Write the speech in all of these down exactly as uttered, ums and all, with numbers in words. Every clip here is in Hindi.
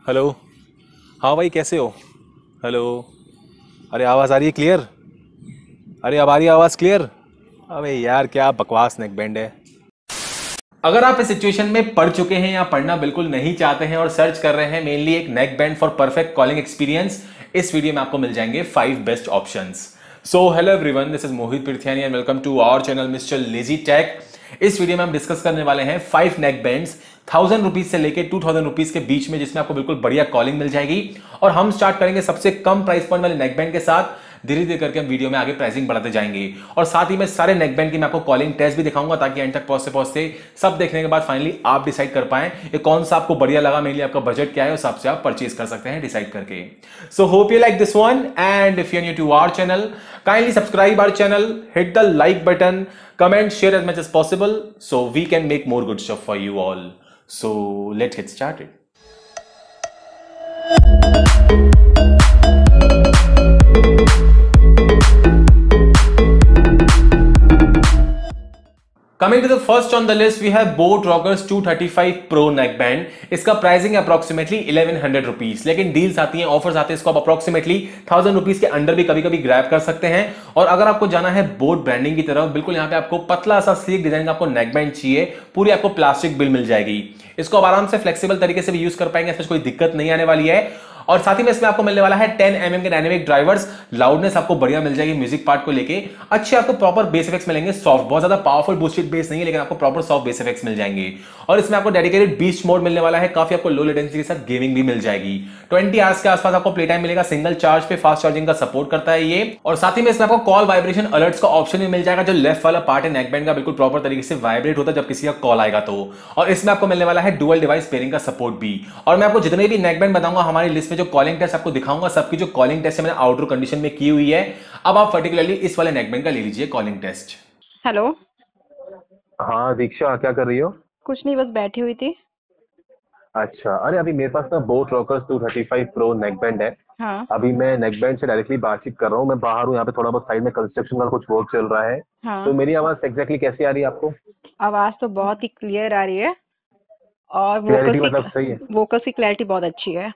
हेलो। हाँ भाई, कैसे हो? हेलो। अरे आवाज़ आ रही है क्लियर? अरे अब आ रही है आवाज़ क्लियर? अबे यार, क्या बकवास नेक बैंड है। अगर आप इस सिचुएशन में पढ़ चुके हैं या पढ़ना बिल्कुल नहीं चाहते हैं और सर्च कर रहे हैं मेनली एक neck band for perfect calling experience, इस वीडियो में आपको मिल जाएंगे five best options. So hello everyone, this is Mohit Prithyani and welcome to our channel mister lazy tech. इस वीडियो में हम डिस्कस करने वाले हैं five neck bands thousand rupees से लेके टू थाउजेंड रुपीज के बीच में, जिसमें आपको बिल्कुल बढ़िया कॉलिंग मिल जाएगी। और हम स्टार्ट करेंगे सबसे कम प्राइस पॉइंट वाले नेक बैंड के साथ। धीरे धीरे करके हम वीडियो में आगे प्राइसिंग बढ़ाते जाएंगे और साथ ही मैं सारे नेक बैंड की मैं आपको कॉलिंग टेस्ट भी दिखाऊंगा, ताकि एंड तक पहुंचते पहुंचते सब देखने के बाद फाइनली आप डिसाइड कर पाएं ये कौन सा आपको बढ़िया लगा, मेनली आपका बजट क्या है, उस हिसाब से आप परचेज कर सकते हैं डिसाइड करके। So hope you like this one and if you are new to our channel, kindly subscribe our channel, hit the like button, comment, share as much as possible so we can make more good stuff for you all. So let's get started. Coming to the first on the list, we have Boat Rockers two thirty five Pro neckband। इसका pricing approximately eleven hundred rupees, लेकिन डील्स आती हैं, ऑफर्स आते हैं, इसको आप अप्रोक्सीमेटली थाउजेंड रुपीज के अंडर भी कभी कभी ग्रैब कर सकते हैं। और अगर आपको जाना है बोट ब्रांडिंग की तरफ, बिल्कुल यहाँ पे आपको पतला सा स्लीक डिजाइन का आपको नेकबैंड चाहिए, पूरी आपको प्लास्टिक बिल मिल जाएगी। इसको आप आराम से फ्लेक्सिबल तरीके से भी यूज कर पाएंगे, इसमें कोई दिक्कत नहीं आने वाली है। और साथ ही में इसमें आपको मिलने वाला है टेन एम एम के डायनेमिक ड्राइवर्स, लाउडनेस आपको बढ़िया मिल जाएगी म्यूजिक पार्ट को लेके, अच्छे आपको प्रॉपर बेस इफेक्ट्स मिलेंगे, सॉफ्ट, बहुत ज्यादा पावरफुल बूस्टेड बेस नहीं है, लेकिन आपको प्रॉपर सॉफ्ट बेस इफेक्ट्स मिल जाएंगे। और इसमें आपको डेडिकेटेड बीस्ट मोड मिलने वाला है, काफी आपको लो लेटेंसी के साथ गेमिंग भी मिल जाएगी। ट्वेंटी आवर्स के आसपास आपको प्ले टाइम मिलेगा, सिंगल चार्ज पे फास्ट चार्जिंग का सपोर्ट करता है ये। और साथ ही में इसमें आपको कॉल वाइब्रेशन अलर्ट्स का ऑप्शन भी मिल जाएगा, जो लेफ्ट वाला पार्ट है नेकबैंड का बिल्कुल प्रॉपर तरीके से वाइब्रेट होता है जब किसी का कॉल आएगा तो। और इसमें आपको मिलने वाला है डुअल डिवाइस पेयरिंग का सपोर्ट भी। और मैं आपको जितने भी नेकबैंड बताऊंगा हमारी लिस्ट में, जो कॉलिंग टेस्ट आपको दिखाऊंगा, सबकी जो कॉलिंग टेस्ट है मैंने आउटडोर कंडीशन में की हुई है। अब आप पर्टिकुलरली इस वाले नेकबैंड का ले लीजिए कॉलिंग टेस्ट। हेलो। हाँ दीक्षा, क्या कर रही हो? कुछ नहीं, बस बैठी हुई थी। अच्छा, अरे अभी मेरे पास ना boat rockers two thirty five pro neckband है। हाँ अभी मैं नेकबैंड से डायरेक्टली बातचीत कर रहा हूँ। मैं बाहर हूँ, यहाँ पे थोड़ा बहुत साइड में कंस्ट्रक्शन का कुछ वर्क चल रहा है। हाँ। तो मेरी आवाज एग्जैक्टली कैसी आ रही है आपको? आवाज तो बहुत ही क्लियर आ रही है और क्लैरिटी वोकल मतलब सही है? की वोकल की क्लैरिटी बहुत अच्छी है।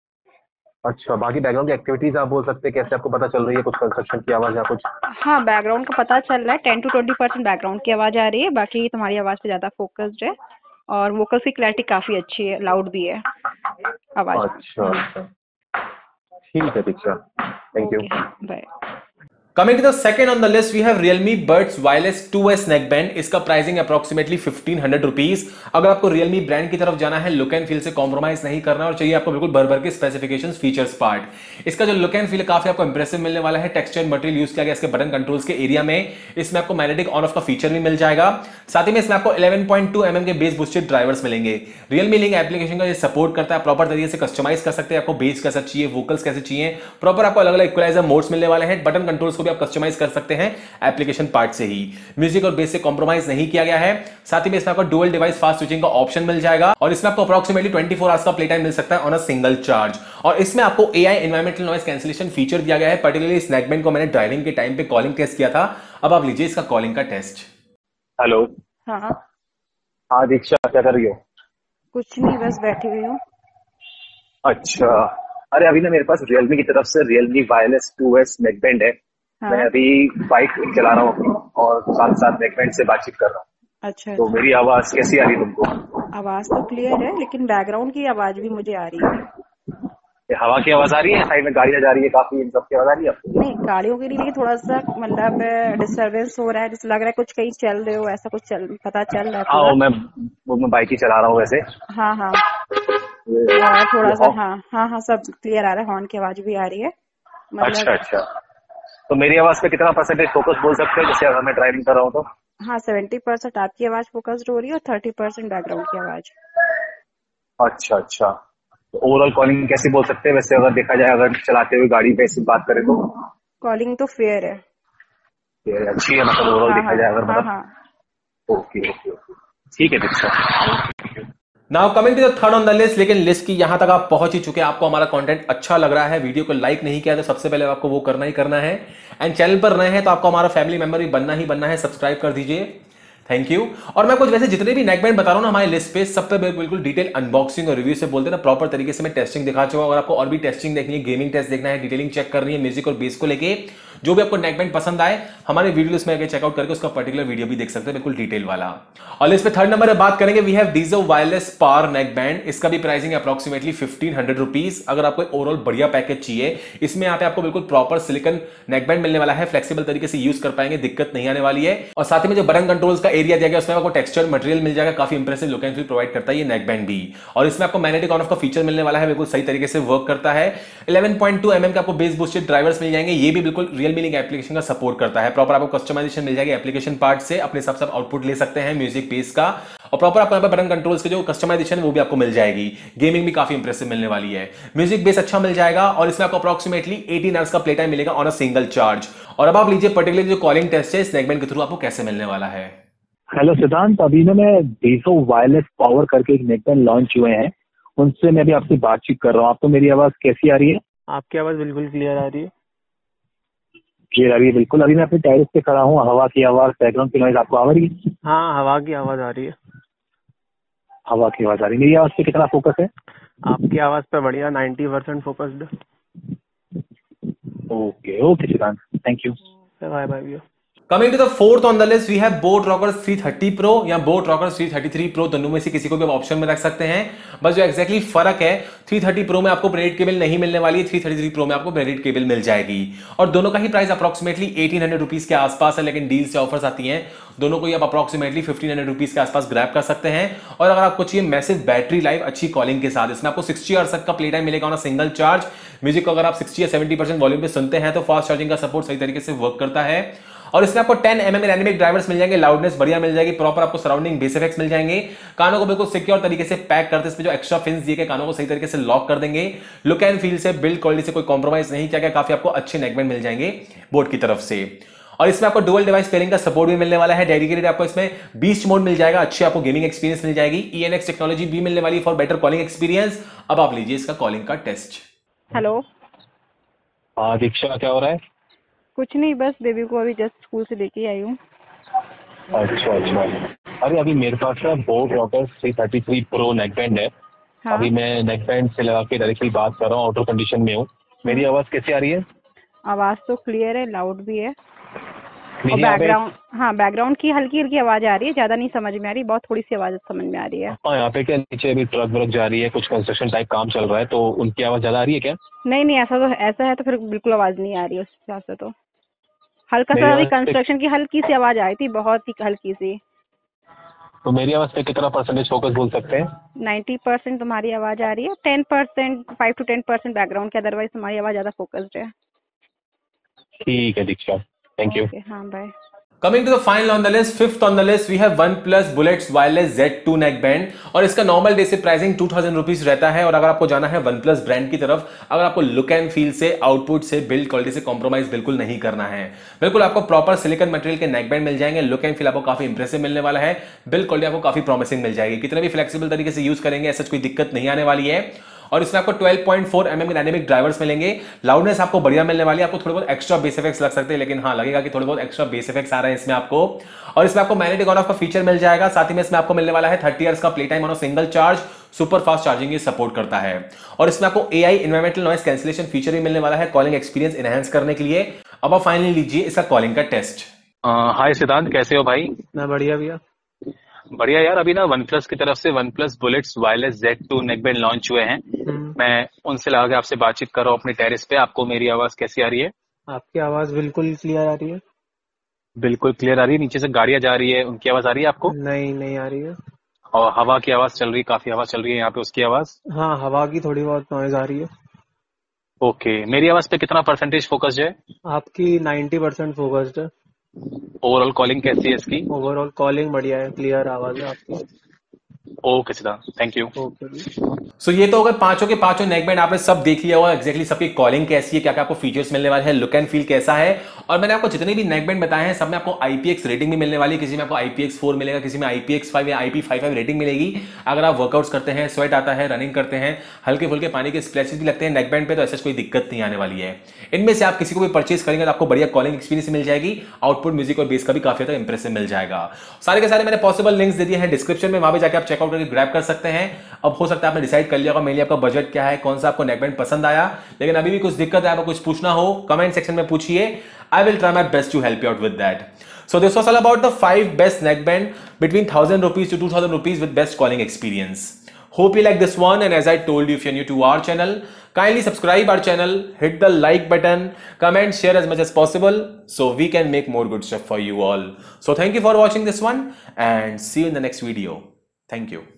अच्छा, बाकी बैकग्राउंड की एक्टिविटीज आप बोल सकते हैं, कैसे आपको पता चल रही है? कुछ कंस्ट्रक्शन की आवाज या कुछ? हाँ, बैकग्राउंड का पता चल रहा है, ten to twenty percent background की आवाज आ रही है, बाकी तुम्हारी आवाज पे ज्यादा फोकस्ड है। और वोकल की क्लैरिटी काफी अच्छी है, लाउड भी है आवाज। अच्छा अच्छा, ठीक है Diksha, thank you. Bye. Coming to the second on the list, we have Realme Buds Wireless two S neckband। इसका pricing approximately fifteen hundred rupees. अगर आपको Realme ब्रांड की तरफ जाना है, लुक एंड फील से कॉम्प्रोमाइज नहीं करना और चाहिए आपको बिल्कुल भर भर के स्पेसिफिकेशंस, फीचर्स पार्ट, इसका जो लुक एंड फील है काफी आपको इंप्रेसिव मिलने वाला है। टेक्सचर मटेरियल यूज किया गया इसके बटन कंट्रोल्स के एरिया में। इसमें आपको मैग्नेटिक ऑन ऑफ का फीचर भी मिल जाएगा। साथ ही में इसमें आपको eleven point two M M के बेस बूस्टेड ड्राइवर्स मिलेंगे। Realme लिंक एप्लीकेशन का ये सपोर्ट करता है, प्रॉपर तरीके से कस्टमाइज कर सकते हैं, आपको बेस कैसा चाहिए, वोकल्स कैसे चाहिए, प्रॉपर आपको अलग अलग इक्वलाइजर मोड्स मिलने वाले हैं। बटन कंट्रोल्स को भी आप कस्टमाइज कर सकते हैं एप्लीकेशन पार्ट से ही। म्यूजिक और बेस से कॉम्प्रोमाइज नहीं किया गया है। साथ ही में इसमें आपको डुअल डिवाइस फास्ट स्विचिंग का ऑप्शन मिल जाएगा और इसमें आपको अप्रोक्सीमेटली ट्वेंटी फोर आवर्स का प्ले टाइम मिल सकता है ऑन अ सिंगल चार्ज। और इसमें आपको AI environmental noise cancellation feature दिया गया है। पर्टिकुलरली इस नेकबैंड को मैंने ड्राइविंग के टाइम पे कॉलिंग टेस्ट किया था। अब आप लीजिए इसका कॉलिंग का टेस्ट। हेलो। हाँ हाँ दीक्षा, क्या कर रही हो? कुछ नहीं, बस बैठी हुई हूँ। अच्छा, अरे अभी ना मेरे पास रियलमी की तरफ से Realme wireless two S neckband है। हाँ। मैं अभी बाइक चला रहा हूँ अपनी और साथ साथ नेकबैंड से बातचीत कर रहा हूँ। अच्छा तो अच्छा। मेरी आवाज कैसी आ रही है तुमको? आवाज तो क्लियर है, लेकिन बैकग्राउंड की आवाज भी मुझे आ रही है। ये हवा की आवाज आ रही है, साइड में गाड़ियां जा रही है काफी, इन सब की आवाज आ रही है आपको? नहीं, गाड़ियों के लिए, लेकिन थोड़ा सा मतलब डिस्टरबेंस हो रहा है, जैसे लग रहा है कुछ कहीं चल रहे हो, ऐसा कुछ चल पता चल रहा है हाँ, थोड़ा। वो मैं वो मैं बाइक ही चला रहा हूँ वैसे। हाँ हाँ। ये- और थोड़ा ये सा हॉर्न- हाँ हाँ हाँ, सब क्लियर आ रहा है, हॉर्न की आवाज भी आ रही है अच्छा मतलब। अच्छा, तो मेरी आवाज पे कितना परसेंटेज फोकस बोल सकते हैं, जैसे अगर मैं ड्राइविंग कर रहा हूँ तो? हाँ, सेवेंटी परसेंट आपकी आवाज फोकस्ड हो रही है और थर्टी परसेंट बैकग्राउंड की आवाज। अच्छा अच्छा, तो ओवरऑल कॉलिंग कैसी बोल सकते हैं वैसे, अगर देखा जाए, अगर चलाते हुए गाड़ी पे से बात करें तो? कॉलिंग तो फेयर है। ये अच्छी है मतलब, ओवरऑल हाँ देखा हाँ जाए अगर, हाँ मतलब हाँ। ओके ओके ओके, ठीक है Diksha. Now coming to the third on the list, लेकिन लिस्ट की यहां तक आप पहुंच ही चुके हैं, आपको हमारा कंटेंट अच्छा लग रहा है, वीडियो को लाइक नहीं किया तो सबसे पहले आपको वो करना ही करना है। एंड चैनल पर नए हैं तो आपको हमारा फैमिली मेंबर भी बनना ही बनना है, सब्सक्राइब कर दीजिए। Thank you. और मैं कुछ वैसे जितने भी नेक बैंड बता रहा हूँ ना हमारे लिस्ट पे, सब पे बिल्कुल डिटेल अनबॉक्सिंग और रिव्यू से बोलते हैं ना, प्रॉपर तरीके से मैं टेस्टिंग दिखा चुका हूँ। अगर आपको और भी टेस्टिंग देखनी है, गेमिंग टेस्ट देखना है, डिटेलिंग चेक करनी है म्यूजिक और बेस को लेके, जो भी आपको नेक बैंड पसंद आए हमारे वीडियो में आगे चेकआउट करके उसका पर्टिकुलर वीडियो भी देख सकते हैं, बिल्कुल डिटेल वाला। और इस पे थर्ड नंबर पे बात करेंगे, we have Dizo wireless power neck band. इसका भी प्राइसिंग है अप्रोक्सीमेटली फिफ्टीन हंड्रेड रुपीज। अगर आपको ओवरऑल बढ़िया पैकेज चाहिए, इसमें यहाँ पे आपको बिल्कुल प्रॉपर सिलिकॉन नेक बैंड मिलने वाला है, फ्लेक्सिबल तरीके से यूज कर पाएंगे, दिक्कत नहीं आने वाली है। और साथ ही में जो बटन कंट्रोल्स का एरिया दिया गया उसमें आपको टेक्सचर मटेरियल मिल जाएगा, काफी impressive look and feel provide करता है ये नेक बैंड भी। और इसमें आपको मैग्नेटिक ऑन ऑफ का फीचर मिलने वाला है, बिल्कुल सही तरीके से वर्क करता है। Eleven point two M M का आपको बेस बूस्टेड ड्राइवर्स मिल जाएंगे, ये भी बिल्कुल रियल मीनिंग एप्लीकेशन का सपोर्ट करता है। प्रॉपर आपको कस्टमाइजेशन मिल जाएगी एप्लीकेशन पार्ट से, अपने हिसाब से आउटपुट ले सकते हैं म्यूजिक बेस का। और प्रॉपर आपको यहाँ पे बटन कंट्रोल्स के जो कस्टमाइजेशन वो भी आपको मिल जाएगी। गेमिंग भी काफी इंप्रेसिव मिलने वाली है, म्यूजिक बेस अच्छा मिल जाएगा। और इसमें आपको अप्रोक्सीमेटली एटीन आवर्स का प्ले टाइम मिलेगा ऑन अ सिंगल चार्ज। और अब आप लीजिए पर्टिकुलर जो कॉलिंग टेस्ट है इस नेक बैंड के थ्रू आपको कैसे मिलने वाला है। हेलो सिद्धांत, अभी ना मैं डीजो वायरलेस पावर करके एक नेक बैंड लॉन्च हुए हैं, उनसे मैं भी आपसे बातचीत कर रहा हूँ। आपको मेरी आवाज कैसी आ रही है? आपकी आवाज़ बिल्कुल क्लियर आ रही है। क्लियर आ रही है बिल्कुल। अभी मैं अपने टेरेस पे खड़ा हूँ, हवा की आवाज, बैकग्राउंड की नॉइज आपको आ रही है? हाँ, हवा की आवाज़ आ रही है। हवा की आवाज आ रही है। मेरी आवाज पे कितना फोकस है? आपकी आवाज़ पे बढ़िया ninety percent focused. Okay okay Siddhant, thank you. Bye bye भैया। Coming to the fourth on the list, we have Boat Rockers three thirty Pro या Boat Rockers three thirty three Pro, दोनों में से किसी को भी आप ऑप्शन में रख सकते हैं। बस जो एक्जैक्टली फर्क है, थ्री थर्टी Pro में आपको ब्रेडेड केबल नहीं मिलने वाली है, थ्री थर्टी थ्री Pro में आपको ब्रेडेड केबल मिल जाएगी। और दोनों का ही price approximately eighteen hundred rupees के आसपास है, लेकिन डील से ऑफर्स आती हैं, दोनों को ही आप अप्रोक्सीमेटली फिफ्टीन हंड्रेड रुपीज के आसपास ग्रैब कर सकते हैं। और अगर आपको चाहिए मैसिव बैटरी लाइफ अच्छी कॉलिंग के साथ, इसमें आपको सिक्सटी आवर्स तक का प्ले टाइम मिलेगा on a single charge. Music को अगर आप सिक्सटी या सेवेंटी परसेंट वॉल्यूम पे सुनते हैं तो फास्ट चार्जिंग का सपोर्ट सही तरीके से वर्क करता है। और इसमें आपको ten M M dynamic drivers मिल जाएंगे, लाउडनेस बढ़िया मिल जाएगी, प्रॉपर आपको सराउंडिंग बेस इफेक्ट्स मिल जाएंगे, कानों को बिल्कुल सिक्योर तरीके से पैक करते, इसमें जो एक्स्ट्रा फिन्स दिए गए कानों को सही तरीके से लॉक कर देंगे। लुक एंड फील से, बिल्ड क्वालिटी से कोई कॉम्प्रोमाइज नहीं किया गया, काफी आपको अच्छे नेक बैंड मिल जाएंगे बोट की तरफ से। और इसमें आपको डुअल डिवाइस पेयरिंग का सपोर्ट भी मिलने वाला है, डेडिकेटेड आपको इसमें बीस्ट मोड मिल जाएगा, अच्छी आपको गेमिंग एक्सपीरियंस मिल जाएगी, ई एन एक्स टेक्नोलॉजी भी मिलने वाली है फॉर बेटर कॉलिंग एक्सपीरियंस। अब आप लीजिए इसका कॉलिंग का टेस्ट। हेलो। हाँ दीक्षा, क्या हो रहा है? कुछ नहीं, बस बेबी को अभी जस्ट स्कूल से लेके आई हूँ। अच्छा अच्छा। अरे अभी मेरे पास ना boat rockers three thirty three pro neck band है। हाँ। अभी मैं नेक बैंड से लगा के डायरेक्टली बात कर रहा हूँ, ऑटो कंडीशन में हूँ। मेरी आवाज कैसी आ रही है? आवाज तो क्लियर है, लाउड भी है। और मेरी यहाँ पे बैकग्राउंड, हाँ बैकग्राउंड की हल्की हल्की आवाज आ रही है, ज्यादा नहीं समझ में आ रही, बहुत थोड़ी सी आवाज समझ में आ रही है। हाँ, यहाँ पे क्या नीचे अभी ट्रक व्रक जा रही है, कुछ कंस्ट्रक्शन टाइप काम चल रहा है, तो उनकी आवाज ज्यादा आ रही है क्या? नहीं नहीं, ऐसा तो ऐसा है तो फिर बिल्कुल आवाज नहीं आ रही है उस हिसाब से। तो हल्का मेरी सा आवाज पे- कंस्ट्रक्शन की हल्की सी आवाज आई थी, बहुत ही हल्की सी। तो मेरी आवाज पे कितना परसेंटेज फोकस बोल सकते हैं? नाइन्टी परसेंट तुम्हारी आवाज आ रही है, ten percent five to ten percent background के, अदरवाइज तुम्हारी आवाज ज्यादा फोकस्ड है। ठीक है दीक्षा, थैंक यू। ओके, हाँ bye. Coming to the final on the list, fifth on the list, we have OnePlus Bullets Wireless Z two neck band. और इसका नॉर्मल डे से प्राइसिंग टू थाउजेंड रुपीज रहता है। और अगर आपको जाना है OnePlus ब्रांड की तरफ, अगर आपको लुक एंड फील से, आउटपुट से, बिल्ड क्वालिटी से कॉम्प्रोमाइज बिल्कुल नहीं करना है, बिल्कुल आपको प्रॉपर सिलिकॉन मटेरियल के नेक बैंड मिल जाएंगे, लुक एंड फील आपको काफी इंप्रेसिव मिलने वाला है, बिल्ड क्वालिटी आपको काफी प्रॉमिसिंग मिल जाएगी, कितने भी फ्लेक्सिबल तरीके से यूज करेंगे ऐसा कोई दिक्कत नहीं आने वाली है। और इसमें आपको twelve point four M M dynamic drivers मिलेंगे, लाउडनेस आपको बढ़िया मिलने वाली है, आपको थोड़े बहुत एक्स्ट्रा बेस इफेक्ट्स लग सकते हैं, लेकिन हाँ लगेगा कि थोड़े बहुत एक्स्ट्रा बेस इफेक्ट्स आ रहे हैं इसमें आपको। और इसमें आपको मैग्नेटिक ऑन ऑफ का फीचर मिल जाएगा, साथ ही में इसमें आपको मिलने वाला है थर्टी आवर्स का play time on a single charge, super fast charging ये सपोर्ट करता है। और इसमें आपको A I environmental noise cancellation feature भी मिलने वाला है कॉलिंग एक्सपीरियंस एनहांस करने के लिए। अब आप फाइनली लीजिए इसका कॉलिंग का टेस्ट। हाय सिद्धांत, कैसे हो भाई? मैं बढ़िया भैया। बढ़िया यार। अभी ना OnePlus की तरफ से OnePlus Bullets Wireless Z two neck band launch हुए हैं। हम्म, मैं उनसे लगा के आपसे बातचीत कर रहा हूँ अपने टेरेस पे। आपको मेरी आवाज कैसी आ रही है? आपकी आवाज़ बिल्कुल क्लियर आ रही है। बिल्कुल क्लियर आ रही है। नीचे से गाड़ियां जा रही है, उनकी आवाज आ रही है आपको? नहीं, नहीं आ रही है। और हवा की आवाज चल रही है, काफी हवा चल रही है यहाँ पे, उसकी आवाज? हाँ, हवा की थोड़ी बहुत नॉइज आ रही है। ओके। मेरी आवाज पे कितना परसेंटेज फोकस्ड है? आपकी नाइन्टी परसेंट फोकस्ड है। ओवरऑल कॉलिंग कैसी है इसकी? ओवरऑल कॉलिंग बढ़िया है, क्लियर आवाज है आपकी। Okay Siddhant, thank you. Okay जी। सो so, ये तो अगर पांचों के पांचों नेक बैंड आपने सब देख लिया हुआ एक्जैक्टली सबकी कॉलिंग कैसी है, क्या क्या आपको फीचर्स मिलने वाले हैं, लुक एंड फील कैसा है। और मैंने आपको जितने भी नेक बैंड बताए हैं सब में आपको आई पी एक्स रेटिंग भी मिलने वाली है। किसी में आपको आई पी एक्स फोर मिलेगा, किसी में आई पी एक्स फाइव या आई पी फाइव रेटिंग मिलेगी। अगर आप वर्कआउट्स करते हैं, स्वेट आता है, रनिंग करते हैं, हल्के फुल्के पानी के स्प्लैशेस भी लगते हैं नेक बैंड पे, तो ऐसा कोई दिक्कत नहीं आने वाली है। इनमें से आप किसी को भी परचेज करेंगे तो आपको बढ़िया कॉलिंग एक्सपीरियंस मिल जाएगी, आउटपुट म्यूजिक और बेस का भी काफी ज्यादा इंप्रेसिव मिल जाएगा। सारे के सारे मैंने पॉसिबल लिंक्स दे दिए हैं डिस्क्रिप्शन में, वहां पे जाकर आप चेकआउट करके ग्रैब कर सकते हैं। अब हो सकता है आपने डिसाइड कर लिया होगा मेनली आपका बजट क्या है, कौन सा आपको नेकबैंड पसंद आया, लेकिन अभी भी कुछ दिक्कत है, आपको कुछ पूछना हो कमेंट सेक्शन में पूछिए। I will try my best to help you out with that. So this was all about the five best neckband between one thousand rupees to two thousand rupees with best calling experience. Hope you like this one, and as I told you, if you're new to our channel, kindly subscribe our channel, hit the like button, comment, share as much as possible so we can make more good stuff for you all. So thank you for watching this one and see you in the next video. Thank you.